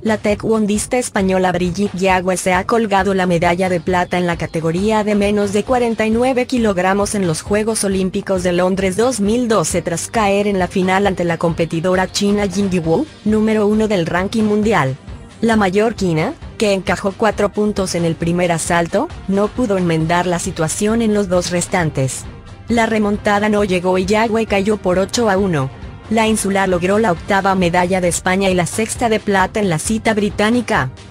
La taekwondista española Brigitte Yagüe se ha colgado la medalla de plata en la categoría de menos de 49 kilogramos en los Juegos Olímpicos de Londres 2012 tras caer en la final ante la competidora china Jing Wu, número 1 del ranking mundial. La mallorquina, que encajó 4 puntos en el primer asalto, no pudo enmendar la situación en los dos restantes. La remontada no llegó y Yagüe cayó por 8-1. La insular logró la octava medalla de España y la sexta de plata en la cita británica.